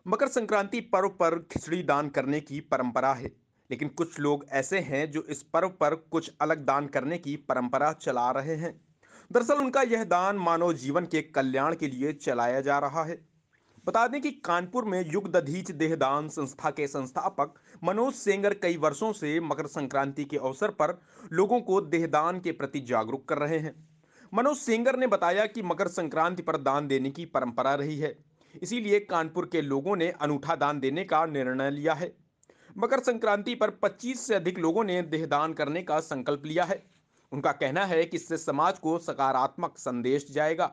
मकर संक्रांति पर्व पर खिचड़ी दान करने की परंपरा है। लेकिन कुछ लोग ऐसे हैं जो इस पर्व पर कुछ अलग दान करने की परंपरा चला रहे हैं। दरअसल उनका यह दान मानव जीवन के कल्याण के लिए चलाया जा रहा है। बता दें कि कानपुर में युग दधीच देहदान संस्था के संस्थापक मनोज सेंगर कई वर्षों से मकर संक्रांति के अवसर पर लोगों को देहदान के प्रति जागरूक कर रहे हैं। मनोज सेंगर ने बताया कि मकर संक्रांति पर दान देने की परंपरा रही है, इसीलिए कानपुर के लोगों ने अनूठा दान देने का निर्णय लिया है। मकर संक्रांति पर 25 से अधिक लोगों ने देहदान करने का संकल्प लिया है। उनका कहना है कि इससे समाज को सकारात्मक संदेश जाएगा।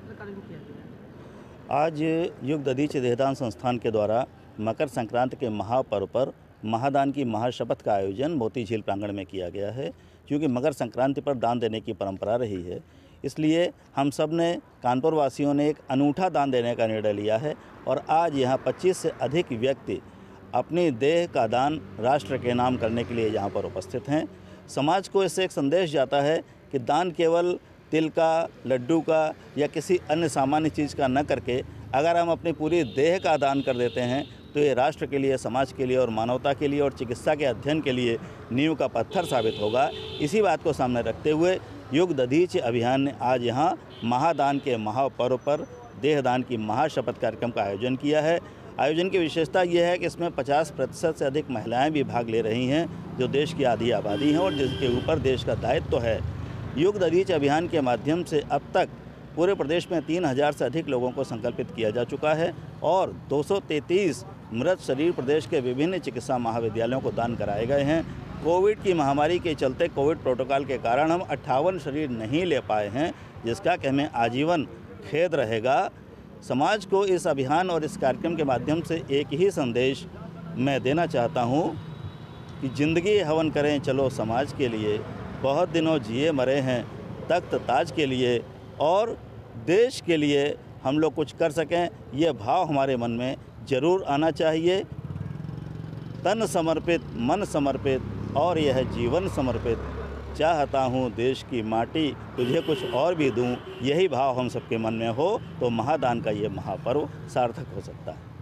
आज युग दधीच देहदान संस्थान के द्वारा मकर संक्रांति के महापर्व पर महादान की महाशपथ का आयोजन मोती झील प्रांगण में किया गया है। क्योंकि मकर संक्रांति पर दान देने की परंपरा रही है, इसलिए हम सब ने कानपुर वासियों ने एक अनूठा दान देने का निर्णय लिया है और आज यहाँ 25 से अधिक व्यक्ति अपनी देह का दान राष्ट्र के नाम करने के लिए यहाँ पर उपस्थित हैं। समाज को इससे एक संदेश जाता है कि दान केवल तिल का, लड्डू का या किसी अन्य सामान्य चीज़ का न करके अगर हम अपनी पूरी देह का दान कर देते हैं तो ये राष्ट्र के लिए, समाज के लिए और मानवता के लिए और चिकित्सा के अध्ययन के लिए नींव का पत्थर साबित होगा। इसी बात को सामने रखते हुए युग दधीच अभियान ने आज यहाँ महादान के महापर्व पर देहदान की महाशपथ कार्यक्रम का आयोजन किया है। आयोजन की विशेषता यह है कि इसमें 50% से अधिक महिलाएं भी भाग ले रही हैं, जो देश की आधी आबादी हैं और जिसके ऊपर देश का दायित्व है। युग दधीच अभियान के माध्यम से अब तक पूरे प्रदेश में 3000 से अधिक लोगों को संकल्पित किया जा चुका है और 233 मृत शरीर प्रदेश के विभिन्न चिकित्सा महाविद्यालयों को दान कराए गए हैं। कोविड की महामारी के चलते कोविड प्रोटोकॉल के कारण हम 58 शरीर नहीं ले पाए हैं, जिसका कि हमें आजीवन खेद रहेगा। समाज को इस अभियान और इस कार्यक्रम के माध्यम से एक ही संदेश मैं देना चाहता हूँ कि ज़िंदगी हवन करें चलो समाज के लिए, बहुत दिनों जिए मरे हैं तख्त ताज के लिए और देश के लिए हम लोग कुछ कर सकें, ये भाव हमारे मन में ज़रूर आना चाहिए। तन समर्पित, मन समर्पित और यह जीवन समर्पित, चाहता हूँ देश की माटी तुझे कुछ और भी दूँ, यही भाव हम सबके मन में हो तो महादान का ये महापर्व सार्थक हो सकता है।